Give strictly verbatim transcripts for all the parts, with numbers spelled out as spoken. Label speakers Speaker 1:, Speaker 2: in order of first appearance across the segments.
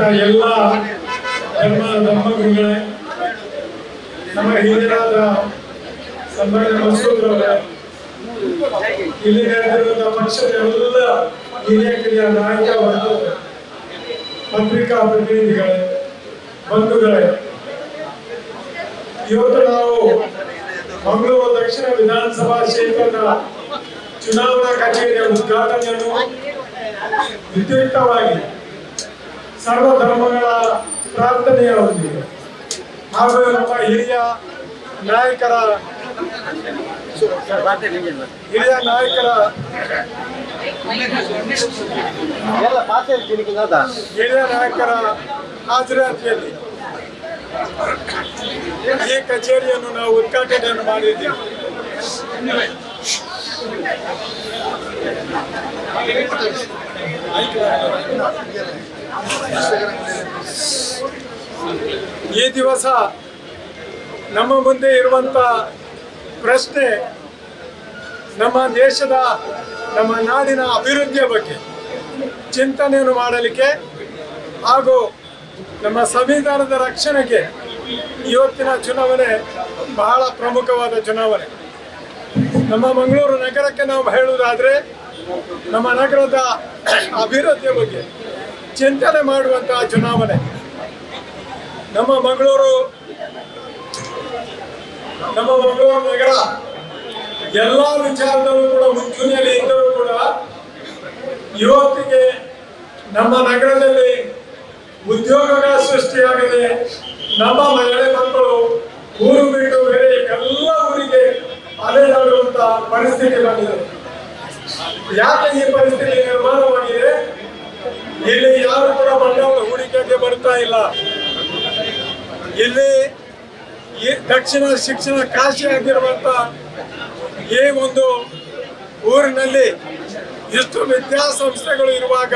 Speaker 1: ಎಲ್ಲ ಧರ್ಮ ಧರ್ಮಗುರುಗಳೇ, ನಮ್ಮ ಹಿರಿಯರಾದ ಸನ್ಮಾನ್ಯ ಮಸೂದ್ರವರೇ, ಇಲ್ಲಿ ನಡೆದಿರುವಂತಹ ಪಕ್ಷದ ಎಲ್ಲ ಹಿರಿಯ ಕಿರಿಯ ನಾಯಕ ಮತ್ತು ಪತ್ರಿಕಾ ಪ್ರತಿನಿಧಿಗಳೇ, ಬಂಧುಗಳೇ, ಇವತ್ತು ನಾವು ಮಂಗಳೂರು ದಕ್ಷಿಣ ವಿಧಾನಸಭಾ ಕ್ಷೇತ್ರದ ಚುನಾವಣಾ ಕಚೇರಿಯ ಉದ್ಘಾಟನೆಯನ್ನು ವಿದ್ಯುಕ್ತವಾಗಿ ಸರ್ವ ಧರ್ಮಗಳ ಪ್ರಾರ್ಥನೆಯೊಂದಿಗೆ ಹಾಗೂ ನಮ್ಮ ಹಿರಿಯ ನಾಯಕರ ಹಿರಿಯ ನಾಯಕರ ಹಿರಿಯ ನಾಯಕರ ಹಾಜರಾತಿಯಲ್ಲಿ ಈ ಕಚೇರಿಯನ್ನು ನಾವು ಉದ್ಘಾಟನೆಯನ್ನು ಮಾಡಿದ್ದೇವೆ. ಈ ದಿವಸ ನಮ್ಮ ಮುಂದೆ ಇರುವಂತ ಪ್ರಶ್ನೆ ನಮ್ಮ ದೇಶದ ನಮ್ಮ ನಾಡಿನ ಅಭಿವೃದ್ಧಿಯ ಬಗ್ಗೆ ಚಿಂತನೆಯನ್ನು ಮಾಡಲಿಕ್ಕೆ ಹಾಗೂ ನಮ್ಮ ಸಂವಿಧಾನದ ರಕ್ಷಣೆಗೆ ಇವತ್ತಿನ ಚುನಾವಣೆ ಬಹಳ ಪ್ರಮುಖವಾದ ಚುನಾವಣೆ. ನಮ್ಮ ಮಂಗಳೂರು ನಗರಕ್ಕೆ ನಾವು ಹೇಳುವುದಾದರೆ ನಮ್ಮ ನಗರದ ಅಭಿವೃದ್ಧಿಯ ಬಗ್ಗೆ ಚಿಂತನೆ ಮಾಡುವಂತಹ ಚುನಾವಣೆ. ನಮ್ಮ ಮಂಗಳೂರು ನಮ್ಮ ಮಂಗಳೂರು ನಗರ ಎಲ್ಲ ವಿಚಾರದಲ್ಲೂ ಕೂಡ ಮುಂಚೂಣಿಯಲ್ಲಿ ಇದ್ದರೂ ಕೂಡ ಇವತ್ತಿಗೆ ನಮ್ಮ ನಗರದಲ್ಲಿ ಉದ್ಯೋಗಗಳ ಸೃಷ್ಟಿಯಾಗಿದೆ. ನಮ್ಮ ಮಹಿಳೆ ಮಕ್ಕಳು ಊರು ಬಿಟ್ಟು ಬೇರೆ ಎಲ್ಲ ಊರಿಗೆ ಅಲೆದಾಡುವಂತ ಪರಿಸ್ಥಿತಿ ಬಂದಿದೆ. ಯಾಕೆ ಈ ಪರಿಸ್ಥಿತಿ ನಿರ್ಮಾಣವಾಗಿದೆ? ಇಲ್ಲಿ ಯಾರು ಕೂಡ ಬಂಡವಾಳ ಹೂಡಿಕೆಗೆ ಬರ್ತಾ ಇಲ್ಲ. ಇಲ್ಲಿ ಈ ದಕ್ಷಿಣ ಶಿಕ್ಷಣ ಕಾಶಿ ಆಗಿರುವಂತ ಈ ಒಂದು ಊರಿನಲ್ಲಿ ಇಷ್ಟು ವಿದ್ಯಾಸಂಸ್ಥೆಗಳು ಇರುವಾಗ,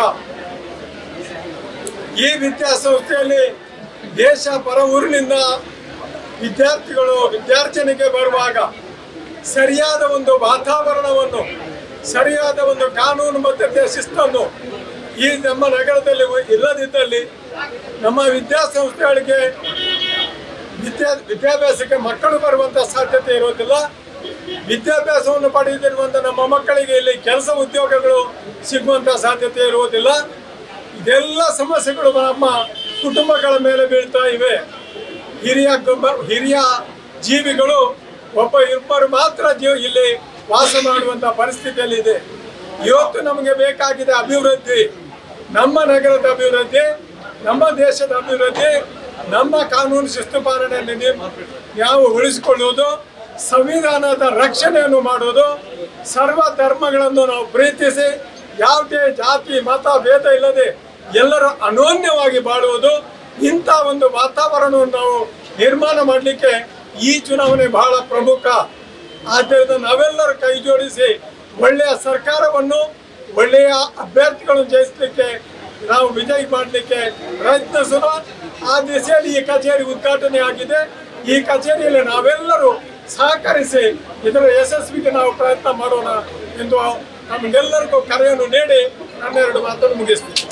Speaker 1: ಈ ವಿದ್ಯಾಸಂಸ್ಥೆಯಲ್ಲಿ ದೇಶ ಪರ ಊರಿನಿಂದ ವಿದ್ಯಾರ್ಥಿಗಳು ವಿದ್ಯಾರ್ಜನೆಗೆ ಬರುವಾಗ ಸರಿಯಾದ ಒಂದು ವಾತಾವರಣವನ್ನು, ಸರಿಯಾದ ಒಂದು ಕಾನೂನು ಬದ್ಧತೆಯ ಶಿಸ್ತನ್ನು ಈ ನಮ್ಮ ನಗರದಲ್ಲಿ ಇಲ್ಲದಿದ್ದಲ್ಲಿ ನಮ್ಮ ವಿದ್ಯಾಸಂಸ್ಥೆಗಳಿಗೆ ವಿದ್ಯಾ ವಿದ್ಯಾಭ್ಯಾಸಕ್ಕೆ ಮಕ್ಕಳು ಬರುವಂಥ ಸಾಧ್ಯತೆ ಇರೋದಿಲ್ಲ. ವಿದ್ಯಾಭ್ಯಾಸವನ್ನು ಪಡೆದಿರುವಂಥ ನಮ್ಮ ಮಕ್ಕಳಿಗೆ ಇಲ್ಲಿ ಕೆಲಸ ಉದ್ಯೋಗಗಳು ಸಿಗುವಂಥ ಸಾಧ್ಯತೆ ಇರುವುದಿಲ್ಲ. ಇದೆಲ್ಲ ಸಮಸ್ಯೆಗಳು ನಮ್ಮ ಕುಟುಂಬಗಳ ಮೇಲೆ ಬೀಳ್ತಾ ಇವೆ. ಹಿರಿಯ ಹಿರಿಯ ಜೀವಿಗಳು ಒಬ್ಬ ಇಬ್ಬರು ಮಾತ್ರ ಜೀವ ಇಲ್ಲಿ ವಾಸ ಮಾಡುವಂಥ ಪರಿಸ್ಥಿತಿಯಲ್ಲಿ ಇದೆ. ಇವತ್ತು ನಮಗೆ ಬೇಕಾಗಿದೆ ಅಭಿವೃದ್ಧಿ, ನಮ್ಮ ನಗರದ ಅಭಿವೃದ್ಧಿ, ನಮ್ಮ ದೇಶದ ಅಭಿವೃದ್ಧಿ, ನಮ್ಮ ಕಾನೂನು ಶಿಸ್ತು ಪಾಲನೆಯನ್ನು ನಾವು ಉಳಿಸಿಕೊಳ್ಳುವುದು, ಸಂವಿಧಾನದ ರಕ್ಷಣೆಯನ್ನು ಮಾಡುವುದು, ಸರ್ವ ಧರ್ಮಗಳನ್ನು ನಾವು ಪ್ರೀತಿಸಿ ಯಾವುದೇ ಜಾತಿ ಮತ ಭೇದ ಇಲ್ಲದೆ ಎಲ್ಲರೂ ಅನೋನ್ಯವಾಗಿ ಬಾಳುವುದು. ಇಂಥ ಒಂದು ವಾತಾವರಣವನ್ನು ನಾವು ನಿರ್ಮಾಣ ಮಾಡಲಿಕ್ಕೆ ಈ ಚುನಾವಣೆ ಬಹಳ ಪ್ರಮುಖ. ಆದ್ದರಿಂದ ನಾವೆಲ್ಲರೂ ಕೈ ಜೋಡಿಸಿ ಒಳ್ಳೆಯ ಸರ್ಕಾರವನ್ನು, ಒಳ್ಳೆಯ ಅಭ್ಯರ್ಥಿಗಳನ್ನು ಜಯಿಸಲಿಕ್ಕೆ ನಾವು ವಿಜಯ ಮಾಡಲಿಕ್ಕೆ ಪ್ರಯತ್ನಿಸೋಣ. ಆ ದಿಸೆಯಲ್ಲಿ ಈ ಕಚೇರಿ ಉದ್ಘಾಟನೆ ಆಗಿದೆ. ಈ ಕಚೇರಿಯಲ್ಲಿ ನಾವೆಲ್ಲರೂ ಸಹಕರಿಸಿ ಇದರ ಯಶಸ್ವಿಗೆ ನಾವು ಪ್ರಯತ್ನ ಮಾಡೋಣ ಎಂದು ನಮಗೆಲ್ಲರಿಗೂ ಕರೆಯನ್ನು ನೀಡಿ ನನ್ನೆರಡು ಮಾತನ್ನು ಮುಗಿಸ್ತೀನಿ.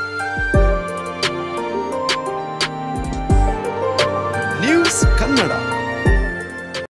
Speaker 2: ನ್ಯೂಸ್ ಕನ್ನಡ.